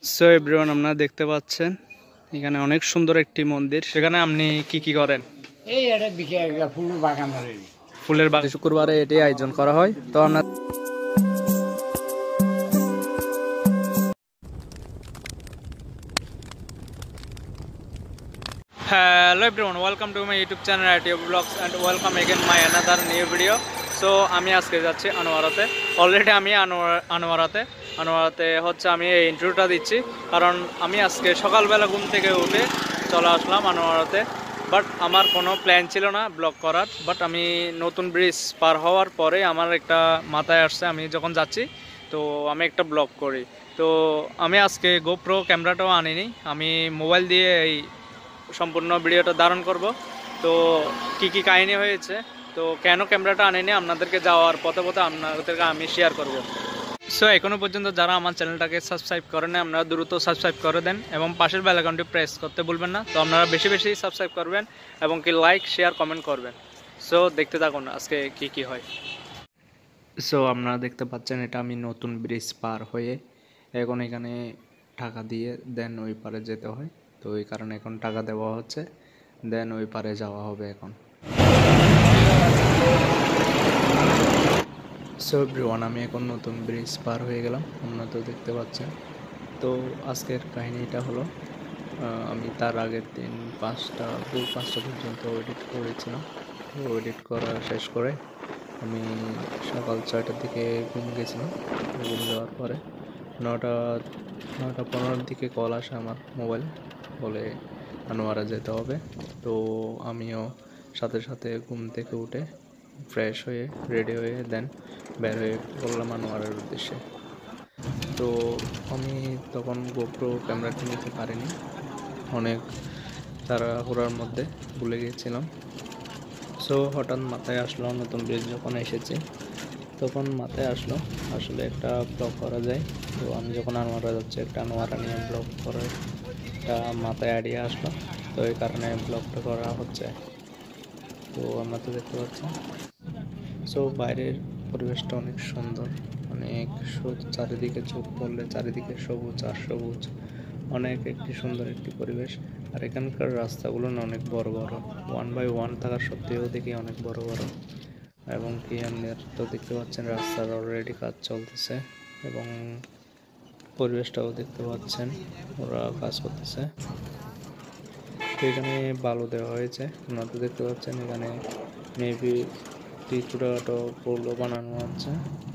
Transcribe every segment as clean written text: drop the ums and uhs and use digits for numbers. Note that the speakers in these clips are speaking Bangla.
সো এভরিওয়ান, আপনারা দেখতে পাচ্ছেন এখানে অনেক সুন্দর একটি মন্দির। সেখানে আপনি কি কি করেন? এই একটা বিশেষ ফুলের বাগান ধরে ফুলের বাগান। শুক্রবারে এটি আয়োজন করা হয়। তো আপনার hello everyone, welcome to my YouTube channel ITO blogs and welcome again my another new video. So আমি আজকে যাচ্ছি আনোয়ারাতে। অলরেডি আমি আনোয়ারাতে হচ্ছে আমি এই ইন্টারভিউটা দিচ্ছি, কারণ আমি আজকে সকালবেলা ঘুম থেকে উঠে চলে আসলাম আনোয়ারাতে। বাট আমার কোনো প্ল্যান ছিল না ব্লগ করার। বাট আমি নতুন ব্রিজ পার হওয়ার পরে আমার একটা মাথায় আসছে, আমি যখন যাচ্ছি তো আমি একটা ব্লগ করি। তো আমি আজকে গোপ্রো ক্যামেরাটাও আনিনি, আমি মোবাইল দিয়ে এই সম্পূর্ণ ভিডিওটা ধারণ করব। তো কি কি কাহিনী হয়েছে, তো কেন ক্যামেরাটা আনিনি, আপনাদেরকে যাওয়ার পথে পথে আপনাদেরকে আমি শেয়ার করব। সো এখনও পর্যন্ত যারা আমার চ্যানেলটাকে সাবস্ক্রাইব করেন না, আপনারা দ্রুত সাবস্ক্রাইব করে দেন এবং পাশের বেল আইকনটি প্রেস করতে ভুলবেন না। তো আপনারা বেশি বেশি সাবস্ক্রাইব করবেন এবং কি লাইক শেয়ার কমেন্ট করবেন। সো দেখতে থাকুন আজকে কি কি হয়। সো আপনারা দেখতে পাচ্ছেন এটা আমি নতুন ব্রিজ পার হয়ে এখন এখানে টাকা দিয়ে দেন ওই পারে যেতে হয়। তো ওই কারণে এখন টাকা দেওয়া হচ্ছে, দেন ওই পারে যাওয়া হবে এখন। সো এভরিওয়ান, আমি এখন নতুন ব্রিজ পার হয়ে গেলাম, আপনারা তো দেখতে পাচ্ছেন। তো আজকের কাহিনীটা হলো, আমি তার আগের দিন 5টা পর্যন্ত এডিট করেছিলাম। তো এডিট করা শেষ করে আমি সকাল 6টার দিকে ঘুম গেছিলাম। ঘুম যাওয়ার পরে 9টা 15-র দিকে কল আসে আমার মোবাইল, বলে আনোয়ারা যেতে হবে। তো আমিও সাথে সাথে ঘুম থেকে উঠে ফ্রেশ হয়ে রেডি হয়ে দেন বের হয়ে পড়লাম আনোয়ারার উদ্দেশ্যে। তো আমি তখন গোপ্রো ক্যামেরাটি নিতে পারিনি, অনেক তাড়াহুড়ার মধ্যে ভুলে গিয়েছিলাম। সো হঠাৎ মাথায় আসলো, নতুন ব্রিজ যখন এসেছি তখন মাথায় আসলো আসলে একটা ব্লগ করা যায়। তো আমি যখন আনোয়ারা যাচ্ছি একটা আনোয়ারা নিয়ে ব্লগ করার একটা মাথায় আইডিয়া আসলো। তো এই কারণে ব্লগটা করা হচ্ছে। তো আমরা তো দেখতে পাচ্ছি। সো বাইরের পরিবেশটা অনেক সুন্দর, অনেক চারিদিকে চোখ পড়লে চারিদিকে সবুজ আর সবুজ, অনেক একটি সুন্দর একটি পরিবেশ। আর এখানকার রাস্তাগুলো না অনেক বড় বড়, 1x1 থাকার সত্ত্বেও দেখি অনেক বড় বড়। এবং কি আপনার তো দেখতে পাচ্ছেন রাস্তার অলরেডি কাজ চলতেছে এবং পরিবেশটাও দেখতে পাচ্ছেন, ওরা কাজ করতেছে। তো এখানে বালু দেওয়া হয়েছে, আপনারা তো দেখতে পাচ্ছেন। এখানে মেবি ছোটোখাটো পোলও বানানো হচ্ছে।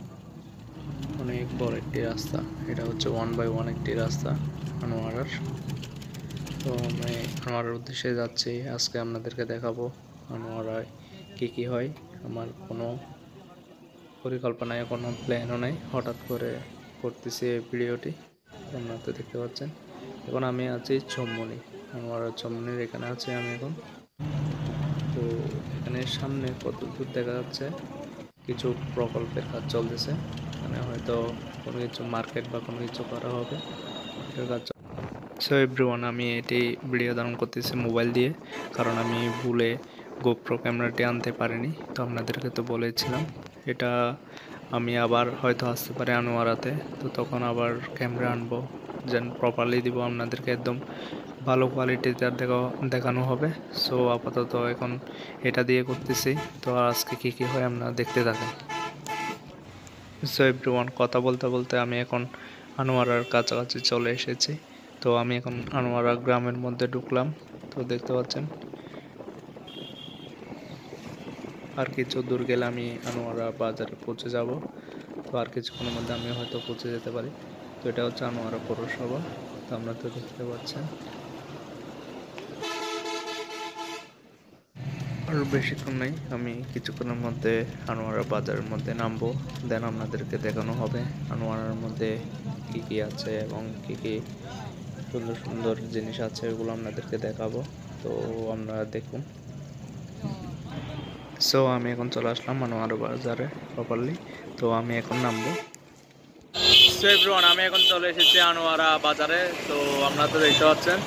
অনেক বড় একটি রাস্তা, এটা হচ্ছে 1x1 একটি রাস্তা আনোয়ারার। তো আমি আনোয়ারার উদ্দেশ্যে যাচ্ছি, আজকে আপনাদেরকে দেখাবো আনোয়ারায় কী কী হয়। আমার কোনো পরিকল্পনায় কোনো প্ল্যানও নেই, হঠাৎ করে করতেছি এই ভিডিওটি, আপনারা তো দেখতে পাচ্ছেন। এখন আমি আছি চৌমনি, আনোয়ারার চৌমনির এখানে আছি আমি এখন। তো এখানে সামনে কত দূর দেখা যাচ্ছে কিছু প্রকল্পের কাজ চলতেছে, মানে হয়তো কোনো কিছু মার্কেট বা কোনো কিছু করা হবে কাজ। সো এভরিওয়ান, আমি এটি ভিডিও ধারণ করতেছি মোবাইল দিয়ে, কারণ আমি ভুলে গোপ্রো ক্যামেরাটি আনতে পারিনি। তো আপনাদেরকে তো বলেছিলাম এটা আমি আবার হয়তো আসতে পারে আনোয়ারাতে, তো তখন আবার ক্যামেরা আনবো, যেন প্রপারলি দিব আপনাদেরকে, একদম ভালো কোয়ালিটিতে দেখানো হবে। সো আপাতত এখন এটা দিয়ে করতেছি। তো আজকে কী কী হয় আপনারা দেখতে থাকেন। সো এভরিওয়ান, কথা বলতে বলতে আমি এখন আনোয়ারার কাছাকাছি চলে এসেছি। তো আমি এখন আনোয়ারা গ্রামের মধ্যে ঢুকলাম। তো দেখতে পাচ্ছেন আর কিছু দূর গেলে আমি আনোয়ারা বাজারে পৌঁছে যাব। তো আর কিছুক্ষণের মধ্যে আমি হয়তো পৌঁছে যেতে পারি। তো এটা হচ্ছে আনোয়ারা পৌরসভা, তো আপনারা তো দেখতে পাচ্ছেন। আর বেশিক্ষণ নেই, আমি কিছুক্ষণের মধ্যে আনোয়ারা বাজারের মধ্যে নামবো, দেন আপনাদেরকে দেখানো হবে আনোয়ারার মধ্যে কি কি আছে এবং কি কি সুন্দর সুন্দর জিনিস আছে, এগুলো আপনাদেরকে দেখাবো। তো আপনারা দেখুন। সো আমি এখন চলে আসলাম আনোয়ারা বাজারে প্রপারলি। তো আমি এখন নামবো। সো এভরিওয়ান, আমি এখন চলে এসেছি আনোয়ারা বাজারে। তো আপনারা তো দেখতে পাচ্ছেন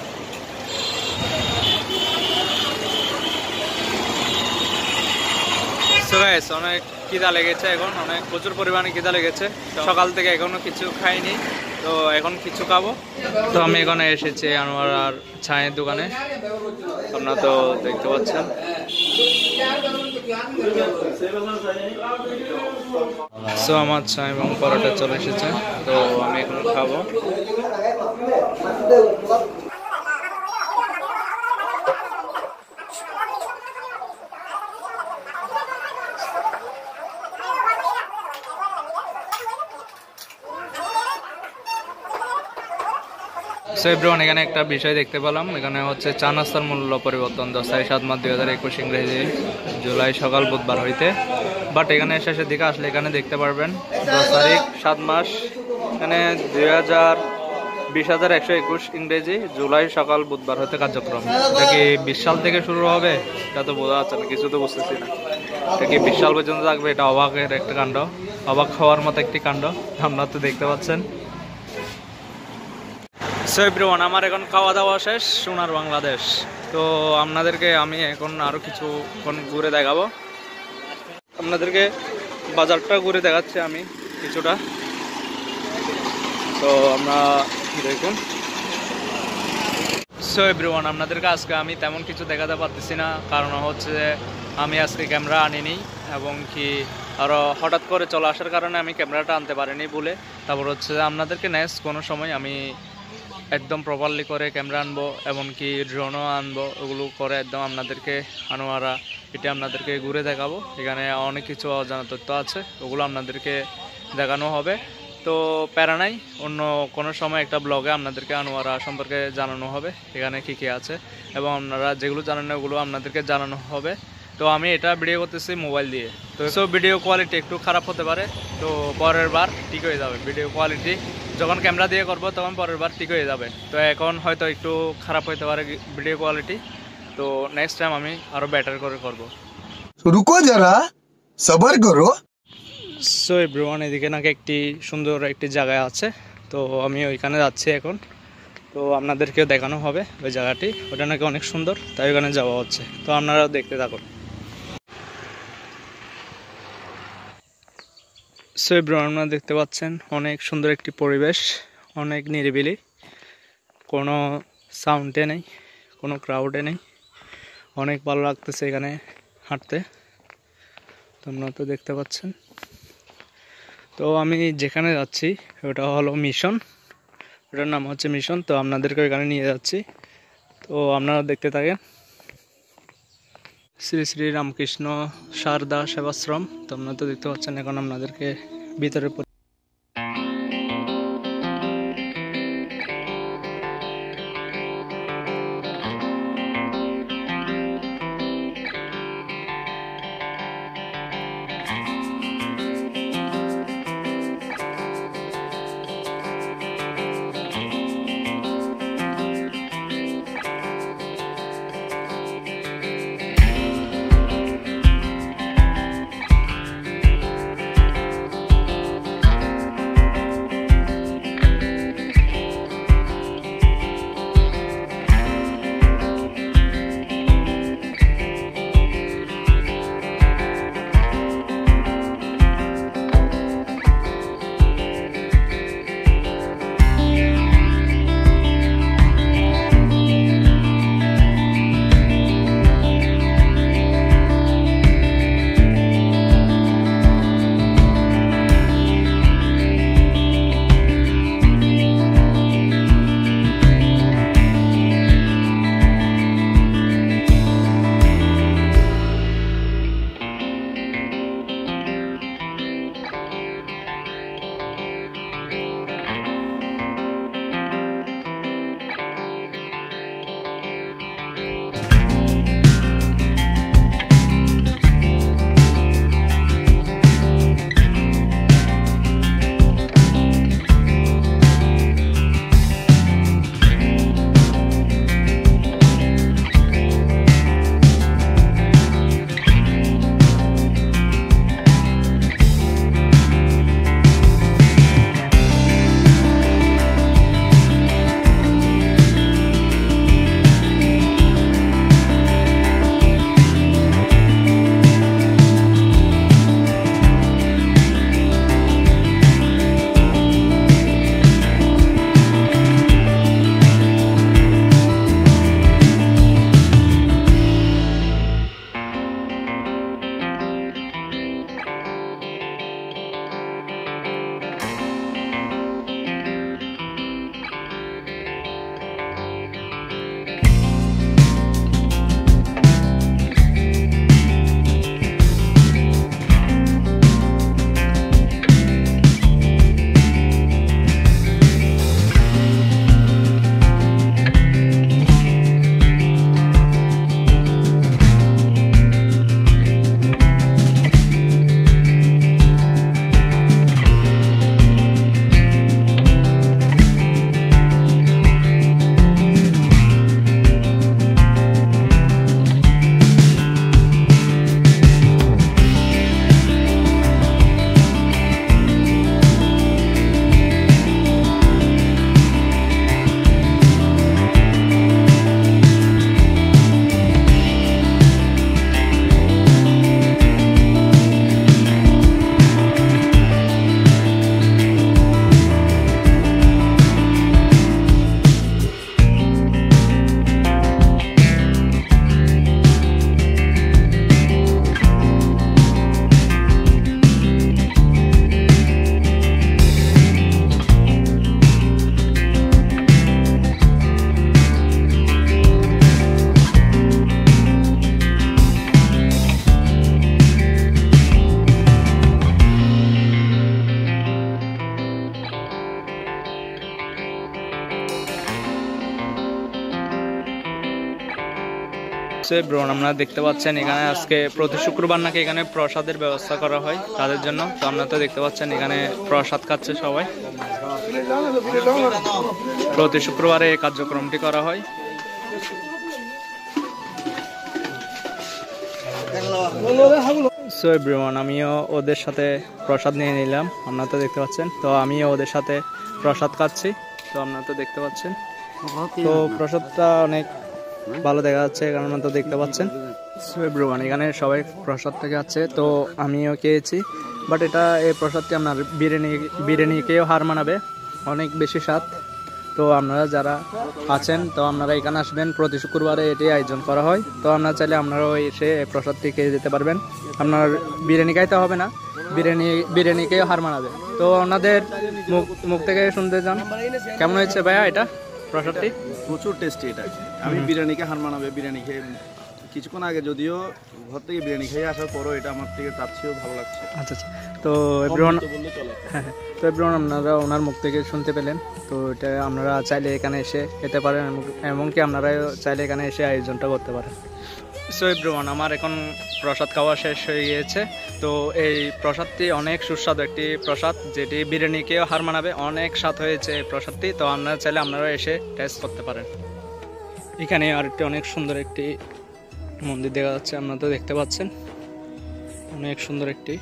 অনেক খিদা লেগেছে, এখন অনেক প্রচুর পরিমাণে খিদা লেগেছে। সকাল থেকে এখনো কিছু খাইনি। তো এখন কিছু খাবো। তো আমি এখানে এসেছি আনোয়ার আর চায়ের দোকানে, আপনারা তো দেখতে পাচ্ছেন। সো আমার চা এবং পরোটা চলে এসেছে, তো আমি এখন খাবো। সো এভরিওয়ান, এখানে একটা বিষয় দেখতে পেলাম, এখানে হচ্ছে চা নাস্তার মূল্য পরিবর্তন 10 তারিখ 7 মাস 2021 ইংরেজি জুলাই সকাল বুধবার হইতে। বাট এখানে শেষের দিকে আসলে এখানে দেখতে পারবেন 10 তারিখ 7 মাস এখানে 2021 ইংরেজি জুলাই সকাল বুধবার হইতে কার্যক্রম। এটা কি 20 সাল থেকে শুরু হবে? এটা তো বোঝা যাচ্ছে না, কিছু তো বুঝতেছি না। এটা কি 20 সাল পর্যন্ত থাকবে? এটা অবাকের একটা কাণ্ড, অবাক হওয়ার মতো একটি কাণ্ড, আপনারা তো দেখতে পাচ্ছেন। সো এভরিওয়ান, আমার এখন খাওয়া দাওয়া শেষ সোনার বাংলাদেশ। তো আপনাদেরকে আমি এখন আরও কিছুক্ষণ ঘুরে দেখাবো, আপনাদেরকে বাজারটা ঘুরে দেখাচ্ছি আমি কিছুটা। তো আমরা দেখুন। সো এভরিওয়ান, আপনাদেরকে আজকে আমি তেমন কিছু দেখাতে পারতেছি না, কারণ হচ্ছে যে আমি আজকে ক্যামেরা আনিনি, এবং কি আরও হঠাৎ করে চলে আসার কারণে আমি ক্যামেরাটা আনতে পারিনি বলে। তারপর হচ্ছে যে আপনাদেরকে নেক্সট কোনো সময় আমি একদম প্রপারলি করে ক্যামেরা আনবো, এমনকি ড্রোনও আনবো, ওগুলো করে একদম আপনাদেরকে আনোয়ারা এটা আপনাদেরকে ঘুরে দেখাবো। এখানে অনেক কিছু অজানা তথ্য আছে, ওগুলো আপনাদেরকে দেখানো হবে। তো প্যারা নাই, অন্য কোনো সময় একটা ব্লগে আপনাদেরকে আনোয়ারা সম্পর্কে জানানো হবে, এখানে কী কী আছে, এবং আপনারা যেগুলো জানেন না ওগুলো আপনাদেরকে জানানো হবে। তো আমি এটা ভিডিও করতেছি মোবাইল দিয়ে, তো সো ভিডিও কোয়ালিটি একটু খারাপ হতে পারে, তো পরের বার ঠিক হয়ে যাবে। ভিডিও কোয়ালিটি যখন ক্যামেরা দিয়ে করব তখন পরের বার ঠিক হয়ে যাবে। তো এখন হয়তো একটু খারাপ হতে পারে ভিডিও কোয়ালিটি, তো নেক্সট টাইম আমি আরও বেটার করে করব। রুকো যারা, সবার করো। সো এভরিওয়ান, এদিকে নাকি একটি সুন্দর একটি জায়গা আছে, তো আমি ওইখানে যাচ্ছি এখন। তো আপনাদেরকেও দেখানো হবে ওই জায়গাটি, ওটা নাকি অনেক সুন্দর, তাই ওখানে যাওয়া হচ্ছে। তো আপনারাও দেখতে থাকুন। সো এভরিওয়ান, আপনারা দেখতে পাচ্ছেন অনেক সুন্দর একটি পরিবেশ, অনেক নিরিবিলি, কোনো সাউন্ডে নেই, কোনো ক্রাউডে নেই, অনেক ভালো লাগতেছে এখানে হাঁটতে। তো আপনারা তো দেখতে পাচ্ছেন। তো আমি যেখানে যাচ্ছি ওটা হলো মিশন, ওটার নাম হচ্ছে মিশন। তো আপনাদেরকে ওইখানে নিয়ে যাচ্ছি, তো আপনারা দেখতে থাকেন। শ্রী শ্রী রামকৃষ্ণ শারদা সেবাশ্রম। তো আপনারা তো দেখতে পাচ্ছেন, এখন আপনাদেরকে ভিতরে ব্রণ আপনারা দেখতে পাচ্ছেন এখানে আজকে প্রতি শুক্রবার নাকি এখানে প্রসাদের ব্যবস্থা করা হয় তাদের জন্য। তো আপনারা তো দেখতে পাচ্ছেন এখানে প্রসাদ খাচ্ছে সবাই। প্রতি শুক্রবারে এই কার্যক্রমটি করা হয়। সো এভরিওয়ান, আমিও ওদের সাথে প্রসাদ নিয়ে নিলাম, আপনারা তো দেখতে পাচ্ছেন। তো আমিও ওদের সাথে প্রসাদ খাচ্ছি, তো আপনারা তো দেখতে পাচ্ছেন। তো প্রসাদটা অনেক ভালো দেখা যাচ্ছে, কারণ তো দেখতে পাচ্ছেন। সো এভরিওয়ান, এখানে সবাই প্রসাদ থেকে আছে, তো আমিও খেয়েছি। বাট এই প্রসাদটি আপনার বিরিয়ানিকেও হার মানাবে, অনেক বেশি স্বাদ। তো আপনারা যারা আছেন তো আপনারা এখানে আসবেন, প্রতি শুক্রবারে এটি আয়োজন করা হয়। তো আপনারা চাইলে আপনারাও এসে এই প্রসাদটি খেয়ে যেতে পারবেন। আপনার বিরিয়ানি খাইতে হবে না, বিরিয়ানিকেও হার মানাবে। তো ওনাদের মুখ থেকে শুনতে যান, কেমন হয়েছে ভাইয়া এটা প্রসাদটি? প্রচুর টেস্টি এটা। আমি বিরিয়ানিকে হার মানাবে। বিরিয়ানি খেয়ে কিছুক্ষণ আগে যদিও ঘর থেকে বিরিয়ানি খেয়ে আসার পরও এটা আমার থেকে তার চেয়েও ভালো লাগছে। আচ্ছা আচ্ছা। তো এভরিওয়ান, হ্যাঁ, তো এভরিওয়ান আপনারা ওনার মুখ থেকে শুনতে পেলেন। তো এটা আপনারা চাইলে এখানে এসে খেতে পারেন, এমনকি আপনারা চাইলে এখানে এসে আয়োজনটা করতে পারেন। সো এভরিওয়ান, আমার এখন প্রসাদ খাওয়া শেষ হয়ে গিয়েছে। তো এই প্রসাদটি অনেক সুস্বাদু একটি প্রসাদ, যেটি বিরিয়ানিকেও হার মানাবে, অনেক স্বাদ হয়েছে এই প্রসাদটি। তো আপনারা চাইলে আপনারা এসে টেস্ট করতে পারেন। এখানে আরেকটি অনেক সুন্দর একটি মন্দির দেখা যাচ্ছে, আপনারা তো দেখতে পাচ্ছেন, অনেক সুন্দর একটি।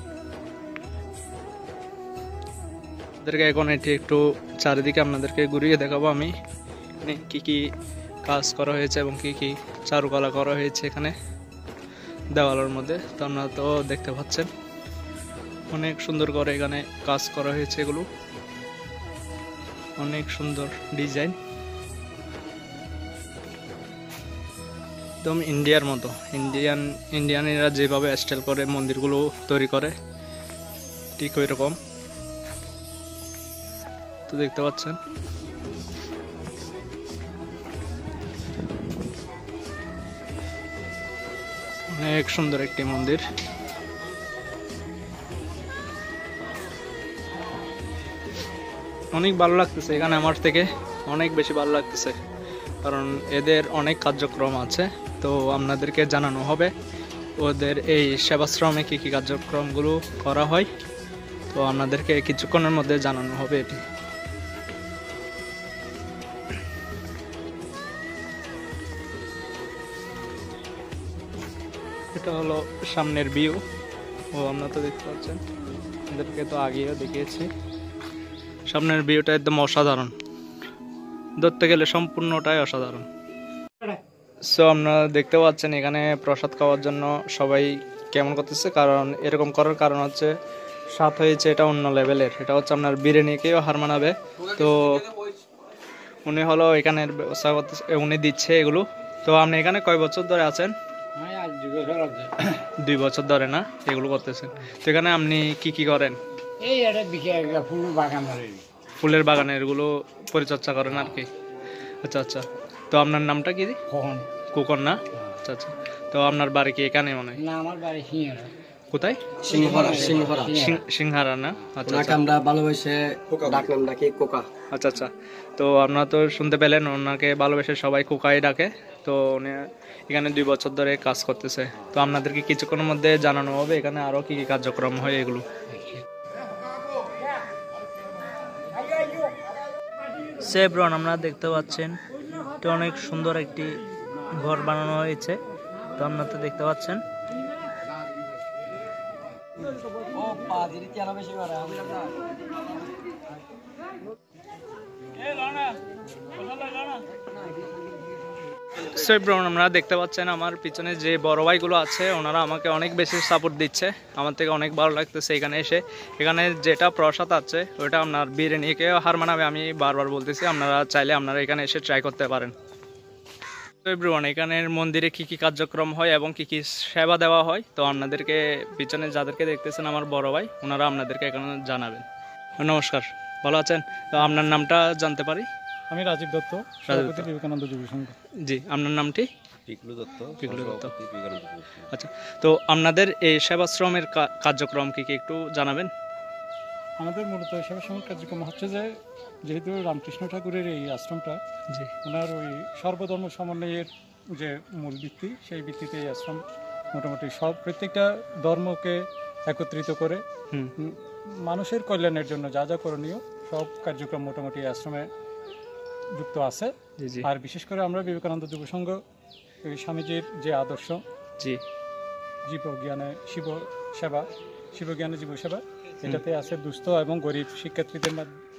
আপনাদেরকে এখন এটি একটু চারিদিকে আপনাদেরকে ঘুরিয়ে দেখাবো আমি, কি কি কাজ করা হয়েছে এবং কি কি চারুকলা করা হয়েছে এখানে দেওয়ালের মধ্যে। তো আপনারা তো দেখতে পাচ্ছেন অনেক সুন্দর করে এখানে কাজ করা হয়েছে, এগুলো অনেক সুন্দর ডিজাইন, একদম ইন্ডিয়ার মতো। ইন্ডিয়ানিরা যেভাবে স্টাইল করে মন্দিরগুলো তৈরি করে ঠিক ওই রকম। তো দেখতে পাচ্ছেন অনেক সুন্দর একটি মন্দির। অনেক ভালো লাগতেছে এখানে, আমার থেকে অনেক বেশি ভালো লাগতেছে, কারণ এদের অনেক কার্যক্রম আছে। তো আপনাদেরকে জানানো হবে ওদের এই সেবাশ্রমে কী কী কার্যক্রমগুলো করা হয়। তো আপনাদেরকে কিছুক্ষণের মধ্যে জানানো হবে এটি। এটা হলো সামনের ভিউ, ও আপনারা তো দেখতে পাচ্ছেন, আপনাদেরকে তো আগেও দেখিয়েছি। সামনের ভিউটা একদম অসাধারণ, ধরতে গেলে সম্পূর্ণটাই অসাধারণ। সো আপনারা দেখতে পাচ্ছেন এখানে প্রসাদ খাওয়ার জন্য সবাই কেমন করতেছে, কারণ এরকম করার কারণ হচ্ছে স্বাদ হয়েছে এটা অন্য লেভেলের। এটা হচ্ছে আপনার বিরিয়ানিকেও হার মানাবে। তো উনি হলো এখানের ব্যবস্থা করতেছে, উনি দিচ্ছে এগুলো। তো আপনি এখানে কয় বছর ধরে আছেন? 2 বছর ধরে না এগুলো করতেছেন। তো এখানে আপনি কি কি করেন? এই একটা বিশেষ একটা ফুল বাগান রয়েছে। ফুলের বাগানের এগুলো পরিচর্যা করেন আর কি। আচ্ছা আচ্ছা। তো আপনার নামটা কি? কুকন না? আচ্ছা আচ্ছা। তো আপনার বাড়ি কি এখানে মনে হয়? না, আমার বাড়ি সিংহারা। কোথায়? সিংহারা না? আচ্ছা আচ্ছা। আমরা ভালোবেসে ডাকনাম ডাকি কোকা। আচ্ছা আচ্ছা। তো আপনারা তো শুনতে পেলেন, ওনাকে ভালোবেসে সবাই কোকাই ডাকে। তো উনি এখানে 2 বছর ধরে কাজ করতেছে। তো আপনাদেরকে কিছুক্ষণের মধ্যে জানানো হবে এখানে আরো কি কি কার্যক্রম হয় এগুলো। সেব্রন আপনারা দেখতে পাচ্ছেন, এটা অনেক সুন্দর একটি ঘর বানানো হয়েছে। তো আপনারা তো দেখতে পাচ্ছেন। আপনারা দেখতে পাচ্ছেন আমার পিছনে যে বড় ভাইগুলো আছে, ওনারা আমাকে অনেক বেশি সাপোর্ট দিচ্ছে, আমার থেকে অনেক ভালো লাগতেছে এখানে এসে। এখানে যেটা প্রসাদ আছে ওইটা আপনার বিরিয়ানিকেও হার মানাবে, আমি বারবার বলতেছি। আপনারা চাইলে আপনারা এখানে এসে ট্রাই করতে পারেন। তো এভরিওয়ান, এখানের মন্দিরে কি কি কার্যক্রম হয় এবং কি কি সেবা দেওয়া হয়, তো আপনাদেরকে পিছনে যাদেরকে দেখতেছেন আমার বড় ভাই, ওনারা আপনাদেরকে এখানে জানাবেন। নমস্কার, ভালো আছেন? তো আপনার নামটা জানতে পারি? আমি রাজীব দত্ত, সভাপতি বিবেকানন্দ যুব সংঘ। জি, আপনার নামটি? পিকলু দত্ত। পিকলু দত্ত। আচ্ছা, তো আপনাদের এই সেবাশ্রমের কার্যক্রম কি কি একটু জানাবেন? আমাদের মূলত সেবাশ্রমের কার্যক্রম হচ্ছে যে, যেহেতু রামকৃষ্ণ ঠাকুরের এই আশ্রমটা, জি, ওনার ওই সর্বধর্ম সমন্বয়ের যে মূল ভিত্তি, সেই ভিত্তিতে এই আশ্রম মোটামুটি প্রত্যেকটা ধর্মকে একত্রিত করে হুম। মানুষের কল্যাণের জন্য যা যা করণীয় সব কার্যক্রম মোটামুটি এই আশ্রমে যুক্ত আছে। জি জি আর বিশেষ করে আমরা বিবেকানন্দ যুব সংঘ ওই স্বামীজির যে আদর্শ জি জীবজ্ঞানে শিবজ্ঞানে জীব সেবা, এটাতে আছে দুস্থ এবং গরিব শিক্ষার্থীদের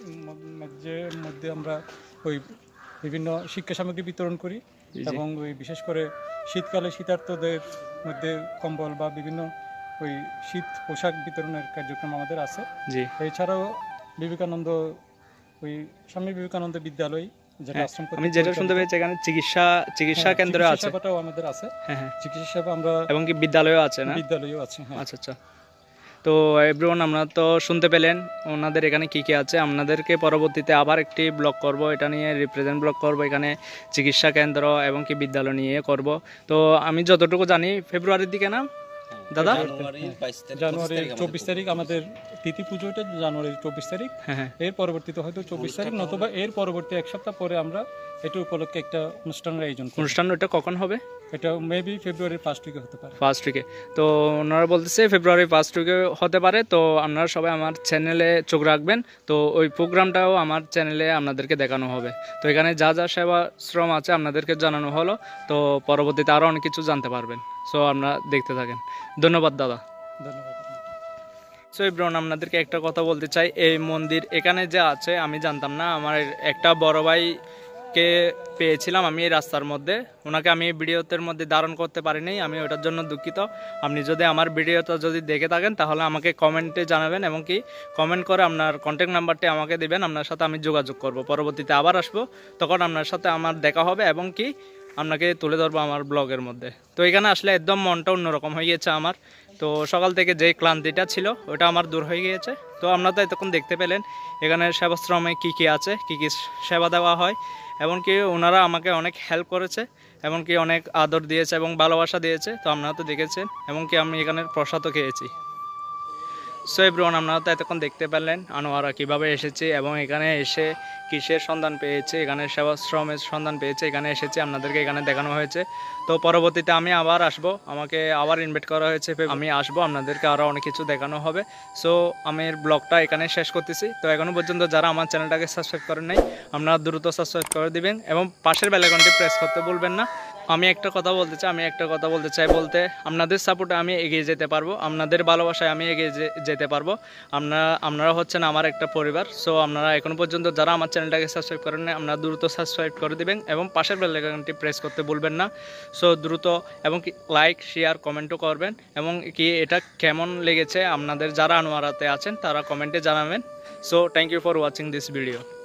মধ্যে আমরা ওই বিভিন্ন শিক্ষা সামগ্রী বিতরণ করি জি। এবং ওই বিশেষ করে শীতকালে শীতার্তদের মধ্যে কম্বল বা বিভিন্ন ওই শীত পোশাক বিতরণের কার্যক্রম আমাদের আছে। জি এছাড়াও বিবেকানন্দ ওই স্বামী বিবেকানন্দ বিদ্যালয় যেটা হ্যাঁ, আশ্রম আমি যেটা শুনতে পেয়েছি এখানে চিকিৎসা কেন্দ্র আছে। সেবাটাও আমাদের আছে। হ্যাঁ হ্যাঁ, চিকিৎসা সেবা আমরা এবং কি বিদ্যালয়ও আছে না? বিদ্যালয়েও আছে। হ্যাঁ, আচ্ছা আচ্ছা। তো এভরিওয়ান, আপনারা তো শুনতে পেলেন ওনাদের এখানে কি কি আছে। আপনাদেরকে পরবর্তীতে আবার একটি ব্লগ করব, এটা নিয়ে রিপ্রেজেন্ট ব্লগ করব, এখানে চিকিৎসা কেন্দ্র এবং কি বিদ্যালয় নিয়ে করব। তো আমি যতটুকু জানি ফেব্রুয়ারির দিকে না দাদা? জানুয়ারি 24 তারিখ আমাদের তিথি পুজোটা জানুয়ারি 24 তারিখ। হ্যাঁ হ্যাঁ, এর পরবর্তীতে হয়তো 24 তারিখ নতুবা এর পরবর্তী এক সপ্তাহ পরে আমরা এটা উপলক্ষে একটা অনুষ্ঠানের আয়োজন করব। অনুষ্ঠান ওটা কখন হবে? এটা মেবি ফেব্রুয়ারির 1st উইকে হতে পারে। 1st উইকে। তো ওনারা বলতেছে ফেব্রুয়ারি 1st উইকে হতে পারে। তো আপনারা সবাই আমার চ্যানেলে চোখ রাখবেন। তো ওই প্রোগ্রামটাও আমার চ্যানেলে আপনাদেরকে দেখানো হবে। তো এখানে যা যা সেবাশ্রম আছে আপনাদেরকে জানানো হলো। তো পরবর্তীতে আরও অনেক কিছু জানতে পারবেন। সো আপনারা দেখতে থাকেন। ধন্যবাদ দাদা। ধন্যবাদ। সো এভরিওয়ান, আপনাদেরকে একটা কথা বলতে চাই, এই মন্দির এখানে যে আছে আমি জানতাম না। আমার একটা বড় ভাইকে পেয়েছিলাম আমি এই রাস্তার মধ্যে, ওনাকে আমি ভিডিওতের মধ্যে ধারণ করতে পারিনি, আমি ওটার জন্য দুঃখিত। আপনি যদি আমার ভিডিওটা যদি দেখে থাকেন তাহলে আমাকে কমেন্টে জানাবেন এবং কি কমেন্ট করে আপনার কন্ট্যাক্ট নাম্বারটি আমাকে দেবেন। আপনার সাথে আমি যোগাযোগ করব। পরবর্তীতে আবার আসবো, তখন আপনার সাথে আমার দেখা হবে এবং কি আপনাকে তুলে ধরবো আমার ব্লগের মধ্যে। তো এখানে আসলে একদম মনটা অন্যরকম হয়ে গেছে আমার। তো সকাল থেকে যে ক্লান্তিটা ছিল ওটা আমার দূর হয়ে গিয়েছে। তো আপনারা তো এতক্ষণ দেখতে পেলেন এখানে সেবাশ্রমে কী কী আছে, কী কী সেবা দেওয়া হয়, এমনকি ওনারা আমাকে অনেক হেল্প করেছে, এমনকি অনেক আদর দিয়েছে এবং ভালোবাসা দিয়েছে। তো আপনারা তো দেখেছেন, এমনকি আমি এখানের প্রসাদও খেয়েছি। সো এভরিওয়ান, আপনারা তো এতক্ষণ দেখতে পেলেন আনোয়ারা কীভাবে এসেছে এবং এখানে এসে কিসের সন্ধান পেয়েছে, এখানে সেবাশ্রমের সন্ধান পেয়েছে, এখানে এসেছে, আপনাদেরকে এখানে দেখানো হয়েছে। তো পরবর্তীতে আমি আবার আসবো, আমাকে আবার ইনভাইট করা হয়েছে, আমি আসবো, আপনাদেরকে আরও অনেক কিছু দেখানো হবে। সো আমি ব্লগটা এখানে শেষ করতেছি। তো এখনও পর্যন্ত যারা আমার চ্যানেলটাকে সাবস্ক্রাইব করেন নাই, আপনারা দ্রুত সাবস্ক্রাইব করে দিবেন এবং পাশের বেল আইকনটি প্রেস করতে ভুলবেন না। আমি একটা কথা বলতে চাই, আপনাদের সাপোর্টে আমি এগিয়ে যেতে পারবো, আপনাদের ভালোবাসায় আমি এগিয়ে যেতে পারবো। আপনারা হচ্ছেন আমার একটা পরিবার। সো আপনারা এখনো পর্যন্ত যারা আমার চ্যানেলটাকে সাবস্ক্রাইব করেন না, আপনারা দ্রুত সাবস্ক্রাইব করে দিবেন এবং পাশের বেল আইকনটি প্রেস করতে ভুলবেন না। সো দ্রুত এবং লাইক শেয়ার কমেন্টও করবেন এবং কি এটা কেমন লেগেছে আপনাদের যারা আনোয়ারাতে আছেন তারা কমেন্টে জানাবেন। So thank you for watching this video.